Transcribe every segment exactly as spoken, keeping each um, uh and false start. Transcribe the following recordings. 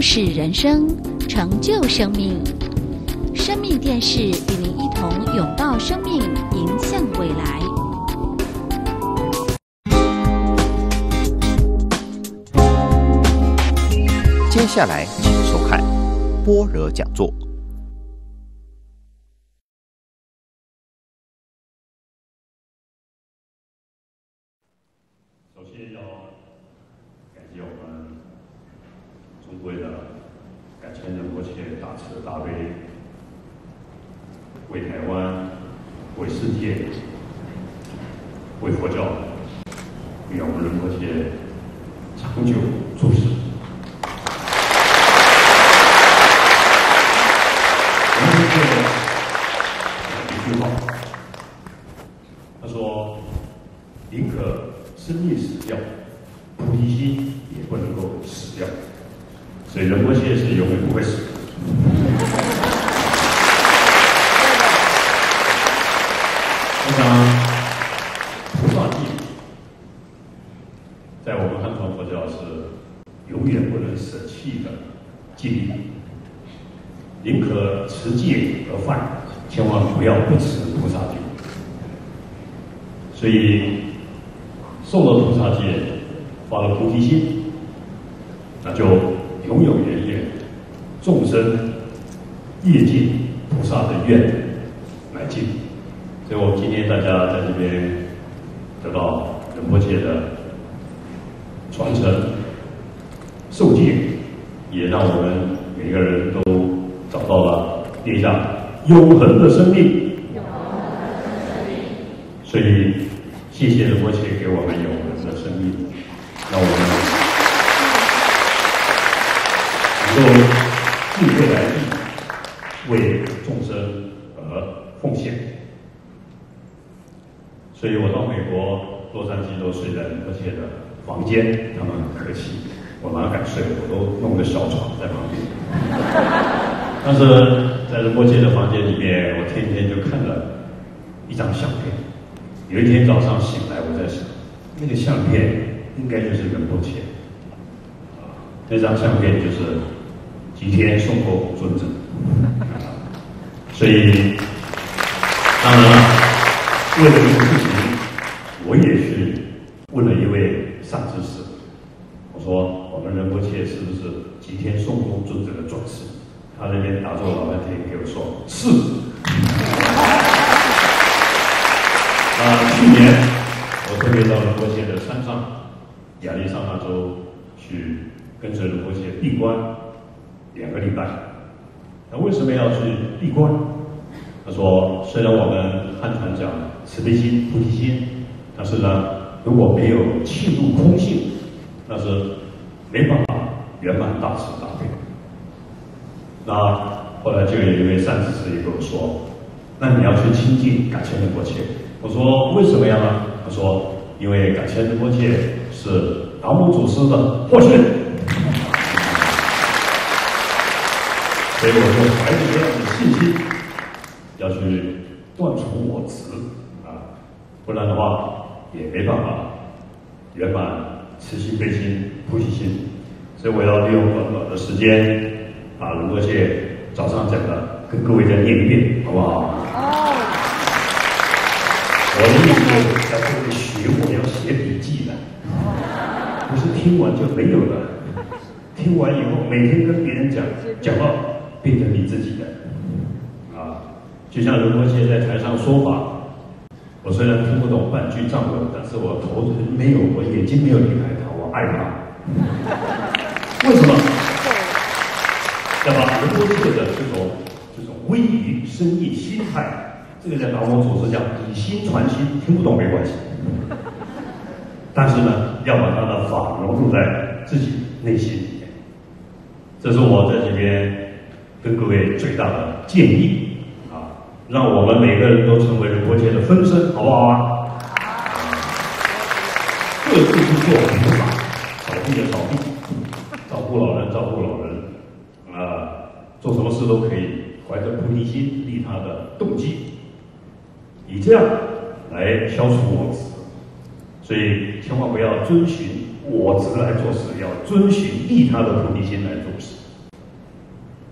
故事人生，成就生命。生命电视与您一同拥抱生命，迎向未来。 接下来，请收看般若讲座。 首先要感谢我们中国的感千仁波切大慈大悲，为台湾、为世界、为佛教，愿我们仁波切长久住世。我们这个一句话，他说：“宁可生命死掉，菩提心也不能够死掉。”所以仁波切是永远不会死的。我想，菩萨戒在我们汉传佛教是永远不能舍弃的戒律。宁可持戒而犯，千万不要不持菩萨戒。所以受了菩萨戒，发了菩提心，那就永永远远众生业尽菩萨的愿来尽。所以我们今天大家在这边得到仁波切的传承受戒，也让我们每个人都找到了天下永恒的生命。所以谢谢仁波切给我们永恒的生命，让我们能够尽未来力，为众生而奉献。所以我到美国洛杉矶都睡在仁波切的房间，他们很客气，我哪敢睡，我都弄个小床在旁边。但是在仁波切的房间里面，我天天就看了一张相片。有一天早上醒来，我在想，那个相片应该就是仁波切，啊，那张相片就是吉田颂钵尊者，啊，所以当然了，为了这个事情，我也去问了一位善知识，我说我们仁波切是不是吉田颂钵尊者的转世？他那边打坐老半天，给我说是。啊，去年我特别到仁波切的山上，亚利桑那州去跟随仁波切闭关两个礼拜。那为什么要去闭关？他说，虽然我们汉传讲慈悲心、菩提心，但是呢，如果没有契入空性，那是没办法圆满大慈大悲。那后来就有一位善知识也跟我说，那你要去亲近感千仁波切。我说为什么呀呢？他说，因为感千仁波切是达摩祖师的后续，所以我就怀着这样的信心，要去断除我执啊，不然的话也没办法圆满慈心、悲心、菩提心。所以我要利用短短的时间，把仁波切早上讲的跟各位再念一遍，好不好？我的意思要各位学，我要写笔记的，不是听完就没有了。听完以后，每天跟别人讲，讲到变成你自己的。啊，就像仁波切在台上说法，我虽然听不懂半句藏文，但是我头没有，我眼睛没有离开他，我爱他。为什么？要把仁波切的这种这种威仪、深意、心态。这个在达摩祖师讲以心传心，听不懂没关系，但是呢，要把他的法融入在自己内心里面。这是我在这边跟各位最大的建议啊，让我们每个人都成为仁波切的分身，好不好啊？各自去做菩萨，扫地的扫地，照顾老人照顾老人，啊，做什么事都可以怀着菩提心，利他的动机。以这样来消除我执，所以千万不要遵循我执来做事，要遵循利他的菩提心来做事。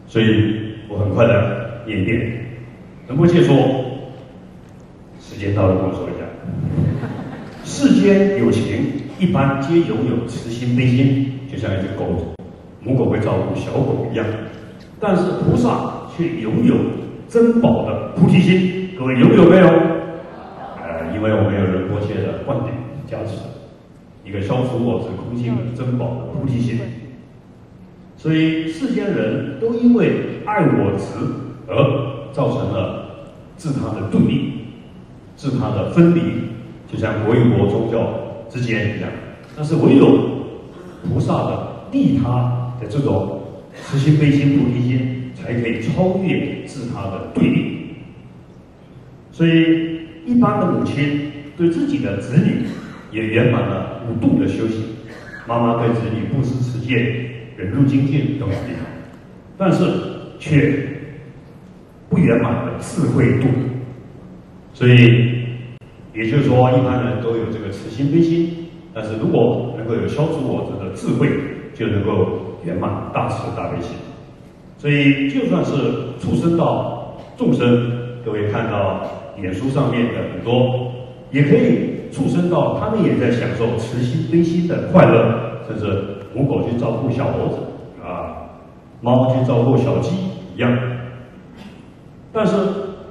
所以我很快的念一遍。仁波切说，时间到了，跟我说一下。世间有情，一般皆拥有慈心悲心，就像一只狗，母狗会照顾小狗一样。但是菩萨却拥有珍宝的菩提心，各位拥有没有？呃，因为我们有仁波切的灌顶加持，一个消除我执空性的珍宝的菩提心。所以世间人都因为爱我执而造成了自他的对立，自他的分离，就像国与国宗教之间一样。但是唯有菩萨的利他的这种慈心悲心菩提心，才可以超越自他的对立。所以一般的母亲对自己的子女也圆满了五度的修行。妈妈对子女布施持戒、忍辱精进都很厉害，但是却不圆满的智慧度。所以也就是说，一般人都有这个慈心悲心，但是如果能够有消除我执的智慧，就能够圆满大慈大悲心。所以就算是畜生道众生，各位看到脸书上面的很多，也可以畜生道，他们也在享受慈心悲心的快乐，甚至母狗去照顾小猴子啊，猫去照顾小鸡一样。但是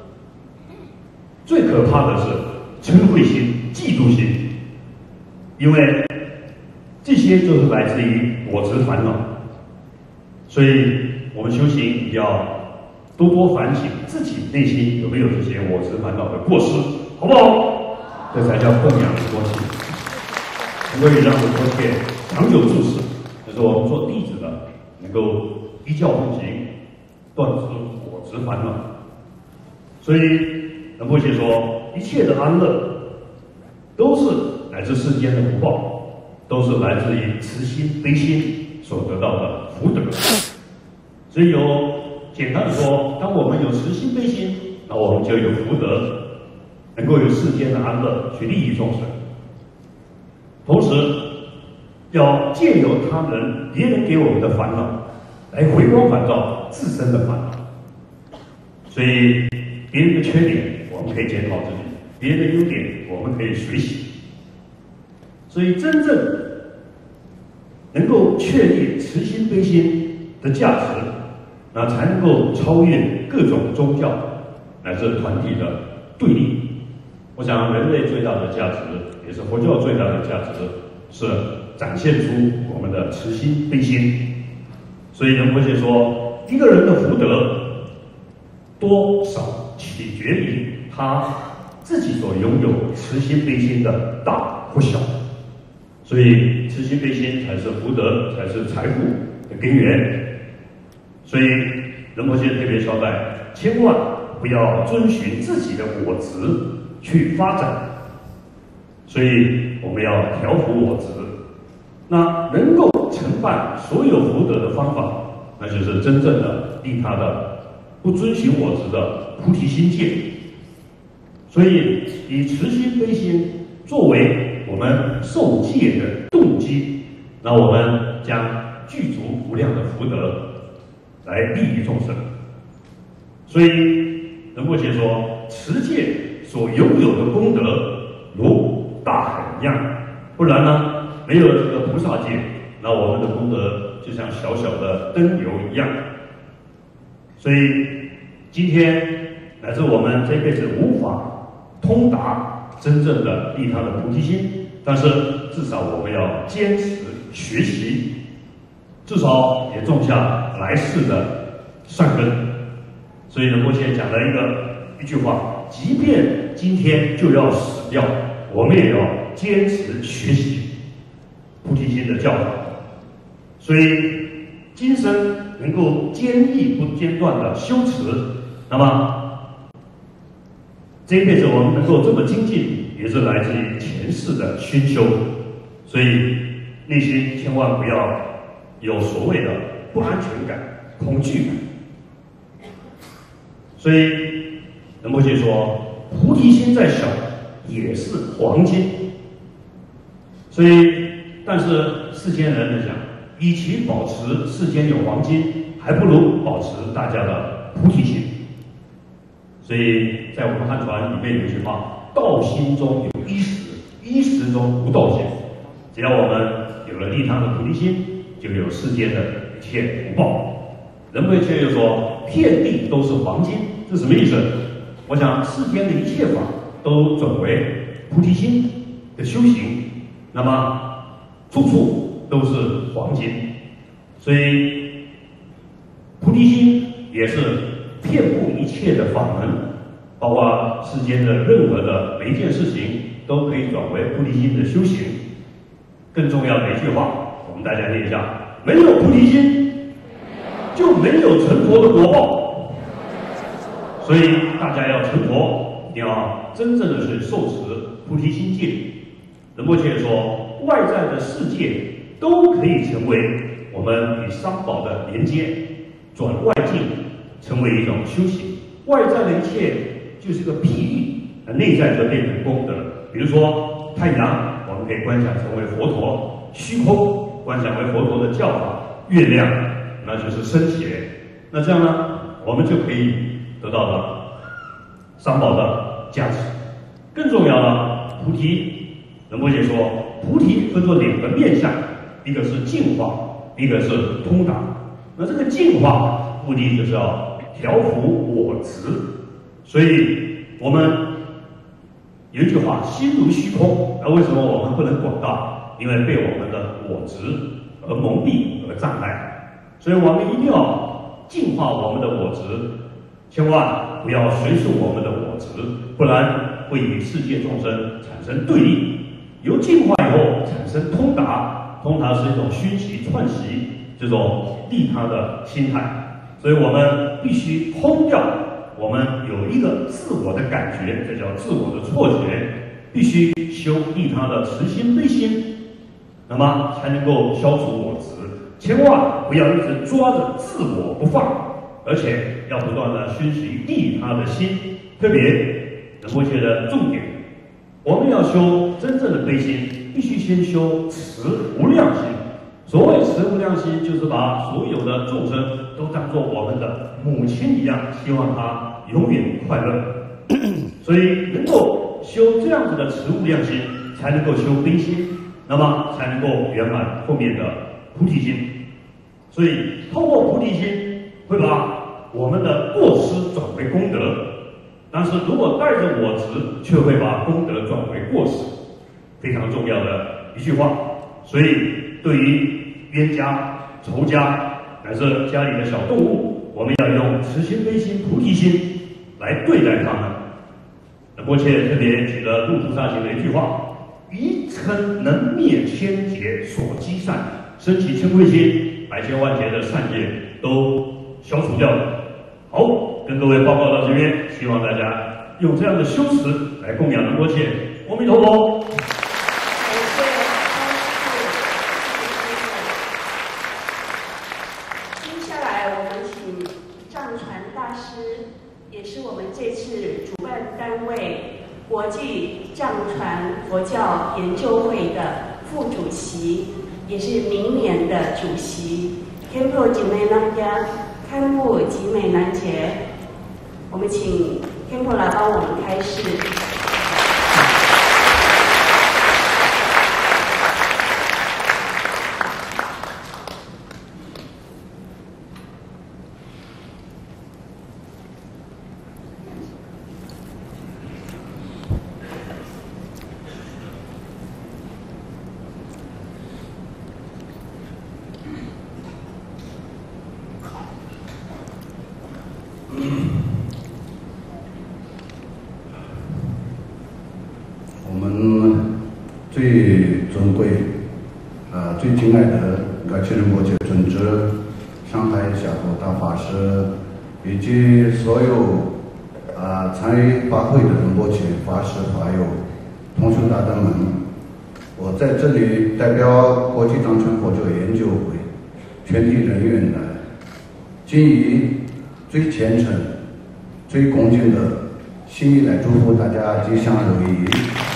最可怕的是嗔恚心、嫉妒心，因为这些就是来自于我执烦恼。所以我们修行要多多反省自己内心有没有这些我执烦恼的过失，好不好？这才叫供养仁波切，能够让仁波切长久住持。这是我们做弟子的能够依教奉行，断除我执烦恼。所以仁波切说，一切的安乐都是来自世间的福报，都是来自于慈心悲心所得到的福德。所以有简单的说，当我们有慈心悲心，那我们就有福德，能够有世间的安乐去利益众生。同时要借由他人别人给我们的烦恼来回光返照自身的烦恼。所以别人的缺点我们可以检讨自己，别人的优点我们可以学习。所以真正能够确立慈心悲心的价值，那才能够超越各种宗教乃至团体的对立。我想人类最大的价值，也是佛教最大的价值，是展现出我们的慈心悲心。所以仁波切说，一个人的福德多少取决于他自己所拥有慈心悲心的大或小。所以慈心悲心才是福德，才是财富的根源。所以仁波切特别交代，千万不要遵循自己的我执去发展。所以我们要调伏我执。那能够承办所有福德的方法，那就是真正的利他的不遵循我执的菩提心戒。所以以慈心悲心作为我们受戒的动机，那我们将具足无量的福德来利益众生。所以仁波切说，持戒所拥有的功德如大海一样，不然呢，没有这个菩萨戒，那我们的功德就像小小的灯油一样。所以今天乃至我们这辈子无法通达真正的利他的菩提心，但是至少我们要坚持学习，至少也种下来世的善根。所以仁波切讲了一个一句话，即便今天就要死掉，我们也要坚持学习菩提心的教法。所以今生能够坚毅不间断的修持，那么这一辈子我们能够这么精进，也是来自于前世的熏修。所以内心千万不要有所谓的不安全感、恐惧感。所以仁波切说，菩提心再小也是黄金。所以但是世间人来讲，与其保持世间有黄金，还还不如保持大家的菩提心。所以在我们汉传里面有一句话：道心中有一时，一时中无道心。只要我们有了利他的菩提心，就有世间的一切福报。仁波切又说，遍地都是黄金，这什么意思？我想世间的一切法都转为菩提心的修行，那么处处都是黄金。所以菩提心也是遍布一切的法门，包括世间的任何的每一件事情都可以转为菩提心的修行。更重要的一句话，我们大家念一下：没有菩提心，就没有成佛的果报。所以大家要成佛，一定要真正的是受持菩提心戒。仁波切说，外在的世界都可以成为我们与三宝的连接，转外境成为一种修行。外在的一切就是个譬喻，内在则变成功德。比如说太阳，我们可以观想成为佛陀；虚空观想为佛陀的教法；月亮那就是僧伽。那这样呢，我们就可以得到了三宝的加持。更重要了，菩提，仁波切说，菩提分作两个面向，一个是净化，一个是通达。那这个净化目的就是要调伏我执。所以我们有一句话：心如虚空。那为什么我们不能广大？因为被我们的我执而蒙蔽而障碍。所以我们一定要净化我们的我执，千万不要随顺我们的我执，不然会与世界众生产生对立。由净化以后产生通达，通达是一种熏习串习这种利他的心态。所以我们必须轰掉我们有一个自我的感觉，这叫自我的错觉，必须修利他的慈心悲心，那么才能够消除我执。千万不要一直抓着自我不放，而且要不断的熏习利他的心。特别仁波切的重点，我们要修真正的悲心，必须先修慈无量心。所谓慈无量心，就是把所有的众生都当作我们的母亲一样，希望他永远快乐。所以能够修这样子的慈无量心，才能够修悲心，那么才能够圆满后面的菩提心。所以透过菩提心，会把我们的过失转为功德，但是如果带着我执，却会把功德转为过失。非常重要的一句话。所以对于冤家、仇家，乃至家里的小动物，我们要用慈心、悲心、菩提心来对待他们。仁波切特别举了入菩萨行的一句话：愚嗔能灭千劫所积善，升起嗔恚心，百千万劫的善业都消除掉了。好，跟各位报告到这边，希望大家用这样的修持来供养仁波切。阿弥陀佛。 国际藏传佛教研究会的副主席，也是明年的主席，Khenpo吉美南家堪布吉美南杰，我们请 Khenpo来帮我们开示。 最尊贵、呃最敬爱的噶齐仁波切尊者、上海夏果大法师，以及所有啊、呃、参与法会的仁波切法师法友、同修大德们，我在这里代表国际藏传佛教研究会全体人员呢，谨以最虔诚、最恭敬的心意来祝福大家吉祥如意。